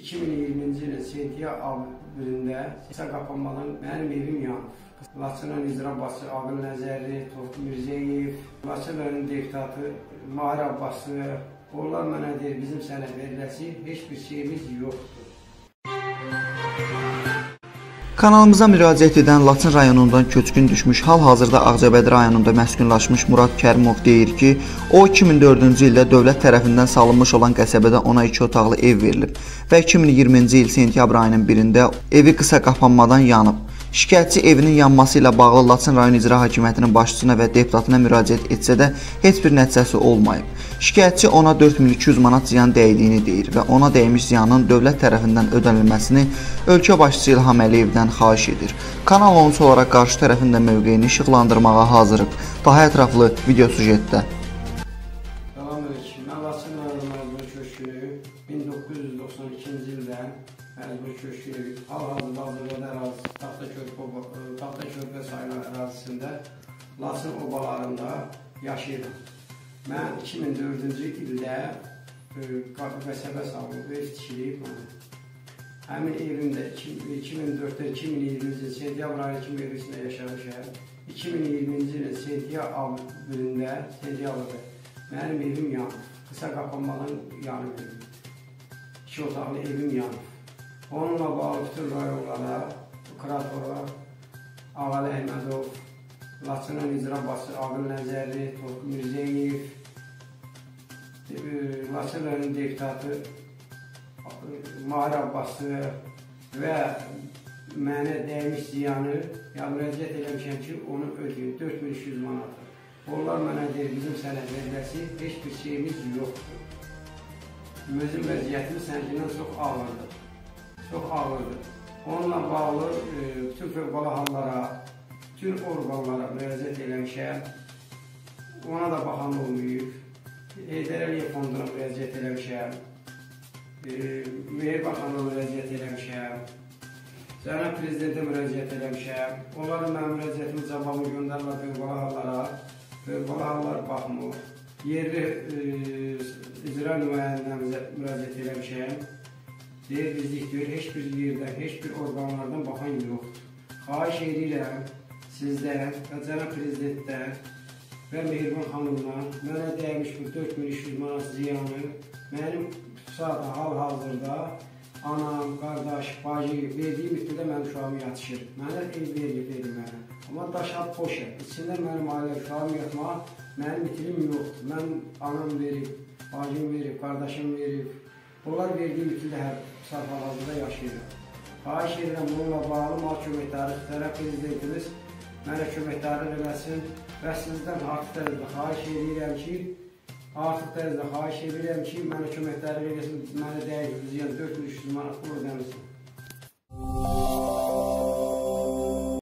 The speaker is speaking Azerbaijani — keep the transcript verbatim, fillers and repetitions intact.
iki min iyirminci ilin sentyabrında qısa qapanmadan mənim evim yanıb. Laçının icra başçısı Aqil Nəzərli, Tofiq Mirzəyev, Laçın rayonunun deputatı Mahir Abbası, onlar mənə deyir, bizim sənə veriləsi heç bir şeyimiz yoxdur. Kanalımıza müraciət edən Laçın rayonundan köçkün düşmüş, hal-hazırda Ağcabədi rayonunda məskunlaşmış Murad Kərimov deyir ki, o iki min dördüncü ildə dövlət tərəfindən salınmış olan qəsəbədə ona iki otaqlı ev verilib və iki min iyirminci il sentyabr ayının birində evi qısa qapanmadan yanıb. Şikayətçi evinin yanması ilə bağlı Laçın rayon icra hakimiyyətinin başçısına və deputatına müraciət etsə də heç bir nəticəsi olmayıb. Şikayətçi ona dörd min iki yüz manat ziyan dəydiyini deyir və ona dəymiş ziyanın dövlət tərəfindən ödənilməsini ölkə başçısı İlham Əliyevdən xahiş edir. Kanal on üç olaraq qarşı tərəfin də mövqeyini işıqlandırmağa hazırıq. Daha ətraflı video sujetdə. Salamünaleyküm. Mən Laçın rayonu məcburi köşkünü min doqquz yüz doxsan ikinci ildən məcburi köşkünü hal-hazırda Azərbaycan ərazisi Taxta Körpə sayılan ərazisində Laçın obalarında yaşayıram. Mən iki min dördüncü ildə qəsəbə salınıb, ev tikiliyib mənə. Həmin evimdə iki min dörddə iki min iyirminci il sentyabr ayı kimi evisində yaşamışam. iki min iyirminci ilin sentyabrında, sentyabrda mənim evim yanıb. Qısa qapanmadan yanıb evim. İki otaqlı evim yanıb. Onunla bağlı bütün rayonlara, kuratora, Ağalı Əhmədov, Laçının icra başçısı Aqil Nəzərli, Tofiq Mirzəyev, Laçın rayonunun deputatı Mahir Abbası və mənə dəymiş ziyanı müraciət eləmişəm ki, onu ödəyim, dörd min iki yüz manat. Onlar mənə deyir, bizim sənə veriləsi heç bir şeyimiz yoxdur. Özüm vəziyyətimiz sənkindən çox ağırdır. Çox ağırdır. Onunla bağlı bütün fövqəladə hallara, bütün orqanlara müraciət eləmişəm. Ona da baxan olmayıb. Heydər Əliyev fonduna müraciət eləmişəm. Mehriban xanıma müraciət eləmişəm. Cənab Prezidentə müraciət eləmişəm. Onların mənim müraciətimin cavabını göndərilər fövqəladə hallara. Fövqəladə hallar baxmır. Yerli icra nümayəndələrimizə müraciət eləmişəm. Deyir, bizlik deyir, heç bir yerdən, heç bir orqanlardan baxan yoxdur. Xahiş edirəm sizdən və Cənab Prezidentdən və Mehriban xanımdan mənə dəymiş bu dörd min üç yüz manat ziyanı mənim saata hal-hazırda anam, qardaş, bacı verdiyi müddətdə mənim uşağım yatışır. Mənə ev verib verir mənə. Amma daşab boşa. İçində mənim ailə uşağım yatmağa mənim itirim yoxdur. Mən anam verib, bacım verib, qardaşım verib. Bunlar verdiyi müddətdə hər saat hal-hazırda yaşayırlar. Xahiş edirəm bununla bağlı mal köməkdarı, Cənab Prezidentimiz mənə köməkdarı eləsin və sizdən artıq dərəcədə xahiş edirəm ki, artıq dərəcədə xahiş edirəm ki, mənə köməkdarı eləsin, mənə dəyək ziyan dörd min üç yüz manat pul ödəmişsin.